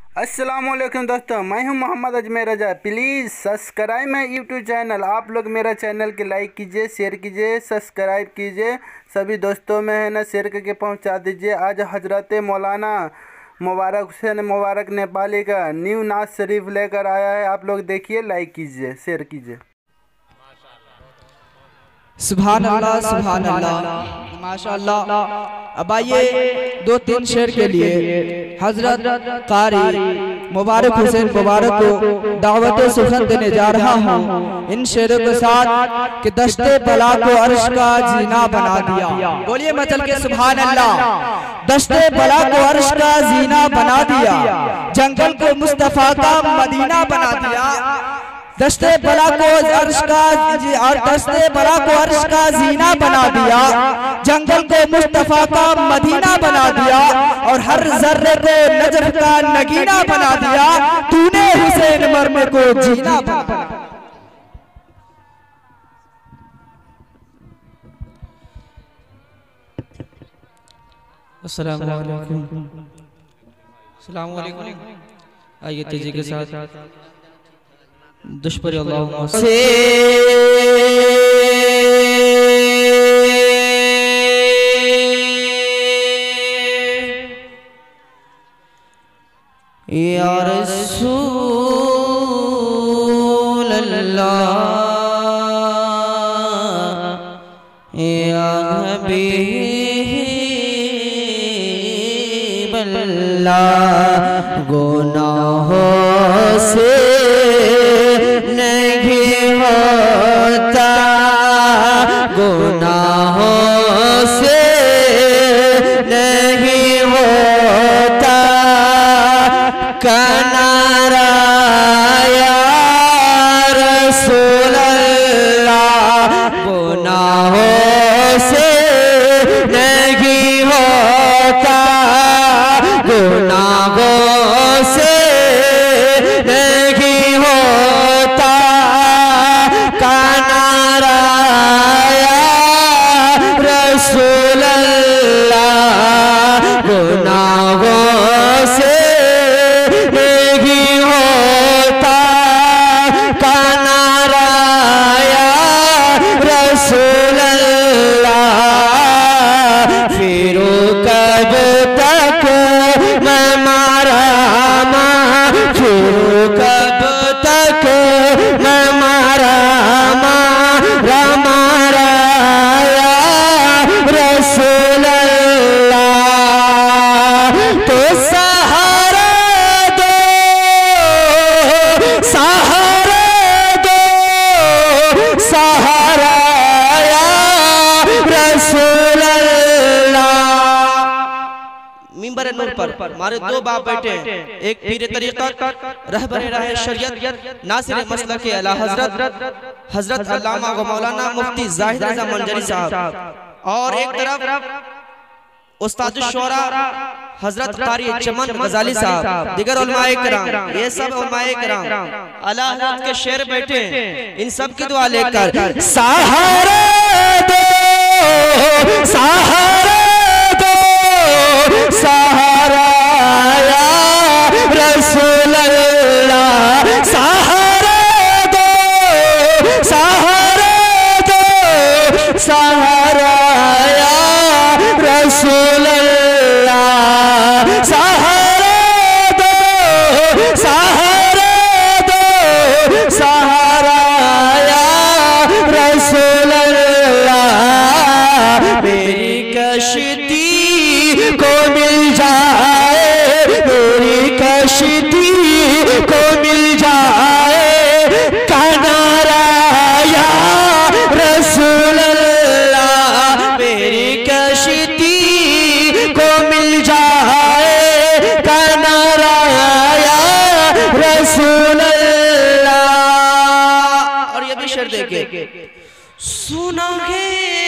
अस्सलामुअलैकुम दोस्तों, मैं हूं Mohammad Ajmer Raza. Please subscribe my YouTube channel. आप लोग मेरा चैनल के लाइक कीजिए, शेयर कीजिए, सब्सक्राइब कीजिए। सभी दोस्तों में है ना शेयर करके पहुंचा दीजिए। आज हजरत मौलाना मुबारक हुसैन मुबारक नेपाली का न्यू नाज शरीफ लेकर आया है। आप लोग देखिए, लाइक कीजिए, शेयर कीजिए। सुभान अल्लाह, सुभान अल्लाह, माशाअल्लाह। अब आइए 2-3 शेर के लिए हजरत कारी मुबारक हुसैन मुबारक को दावत सुखन देने जा रहा हूँ इन शेरों के साथ कि दस्ते बला को अर्श का जीना बना दिया। बोलिए मचल के सुभान अल्लाह। दस्ते बला को अर्श का जीना बना दिया, जंगल को मुस्तफा का मदीना बना दिया। दस्ते बला को अर्श का और दस्ते बला को अर्श का जीना बना दिया, जंगल को मुस्तफा का मदीना बना दिया और हर जर्रे को नजफ का नगीना बना दिया। तूने हुसैन मरने को जीना बना। अस्सलाम वालेकुम। अस्सलाम वालेकुम। आइए तेजी के साथ दुश्मन अल्लाह से या रसूल अल्लाह या हबीब अल्लाह। गुनाहों से गुनाहों से नहीं होता किनारा या रसूल अल्लाह। गुनाहों से नहीं होता, गुनाहों से नहीं होता किनारा रसूल अल्लाह। गुनाहों से नहीं होता किनारा रसूल अल्लाह। फिर कब तक मैं मारा माँ, फिर कब तक मैं मारा मारा मारा रसूल अल्लाह। तो सहारा दो, सहारा दो, सहारा रसूल अल्लाह। मिंबर नूर पर हमारे 2 बाप बैठे हैं, एक पीर तरीक़त रहबर राह शरीयत नासिर मसलक के आला हजरत अल्लामा व मौलाना मुफ्ती जाहिद रज़ा मंजरी साहब, और एक तरफ उस्ताद शुरा हजरत कारी चमन गजाली साहब, दिगर उलमाए किराम। ये सब उलमाए किराम आला हज़रत के शेर बैठे, इन सब की दुआ लेकर सहारा दो, सहारा दो, सहारा या रसूल अल्लाह। सहारा दो, सहारा दो, सहारा या रसूल अल्लाह। सहारा दो, सहारा दो, सहारा या रसूल अल्लाह। मेरी कश्ती को मिल जाए, मेरी कश्ती को मिल जाए किनारा या रसूल अल्लाह। मेरी कश्ती को मिल जाए किनारा या रसूल अल्लाह। और ये भी शेर देखे, सुनोगे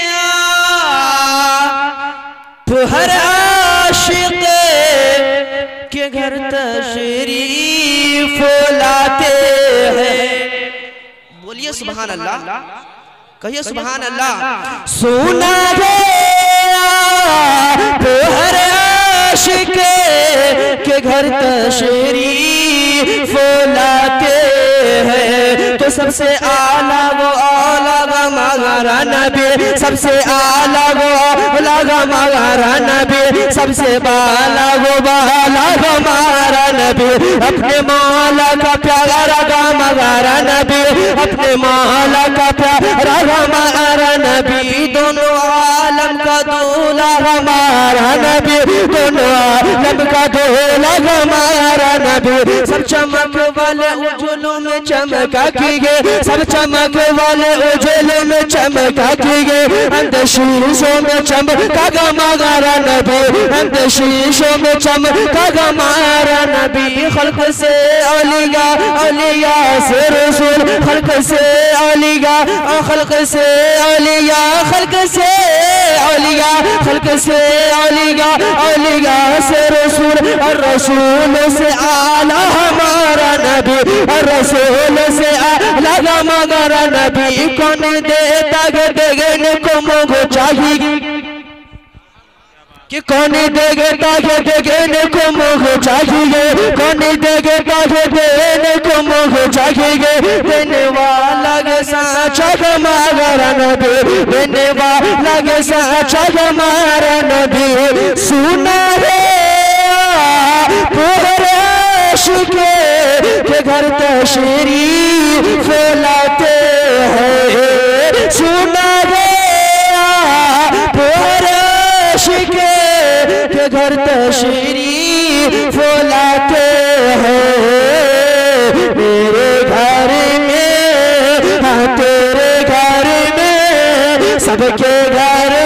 हर आशिक के घर तशरीफ लाते हैं। बोलिए सुभान अल्लाह, कहिए सुभान अल्लाह। सुना गया हर आशिक के घर तशरीफ लाते हैं। तो सबसे आला वो आला हमारा नबी, सबसे आला वो आला हमारा नबी, सबसे बाला वो बाला हमारा नबी। अपने मौला का प्यारा हमारा नबी, अपने मौला का प्यारा हमारा नबी। दोनों आलम का दूल्हा हमारा नबी, दोनों आलम का दूल्हा हमारा नबी। सब चमक वाले उजलों में चमका कीगे, सब चमक वाले उजलों में चमका कीगे। अंदर शीशों में चमका हमारा नबी, अंदर शीशों में चमका हमारा नबी। खल्क से औलिया, औलिया से रसूल, खल्क से औलिया, खल्क से औलिया, खल्क से औलिया, खल्क से औलिया, औलिया से रसूल, और रसूल से आला हमारा नबी, और रसूल से आला हमारा नबी। कौन देता है देने को मुझे चाहिए, कि कौन देता है देने को मुझे चाहिए, कौन देता है देने को मुझे चाहिए। देने वाला साचा हमारा नबी, देने वाला साचा हमारा नबी। सुना रे पूरे आशिक के घर तशरीफ लाते हैं। सुना रे पूरे आशिक के घर तशरीफ लाते हैं। मेरे घर में, हाँ तेरे घर में, सबके घर